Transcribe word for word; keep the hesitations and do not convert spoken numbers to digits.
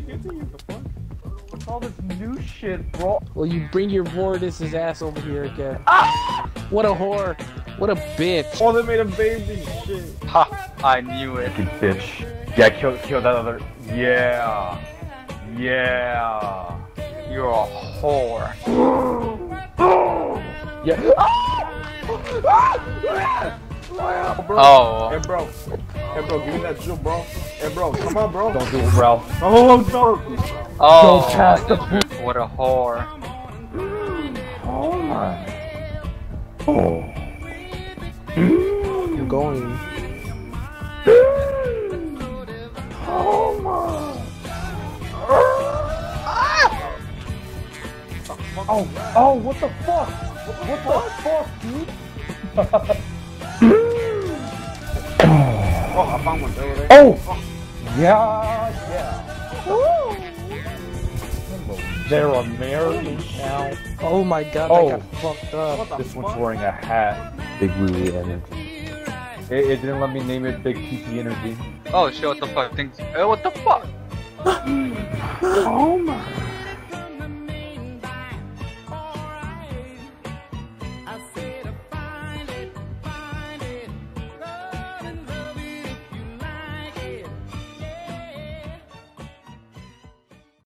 Continue, the fuck? What's all this new shit, bro? Well, you bring your Vortis's ass over here again. Ah! What a whore. What a bitch. Oh, they made a baby. Shit. Ha! I knew it. Fucking bitch. Yeah, kill, kill that other. Yeah. Yeah. You're a whore. Yeah. Oh, bro. Oh. Hey, bro. Hey, bro, give me that jewel, bro. Hey, bro, come on, bro. Don't do it, Ralph. Oh, no. Oh. Don't pass the. What a whore. Oh, my. Oh. I'm going. Oh, my. Oh, oh, what the fuck? What the fuck, dude? Oh, I found one over there. Oh! Yeah, yeah. Woo. They're American now. Oh my god, Oh. I got fucked up. This one's wearing a hat. Big Wee Wee Energy. It, it didn't let me name it Big P P Energy. Oh shit, what the fuck? Things. Uh, what the fuck? Oh my.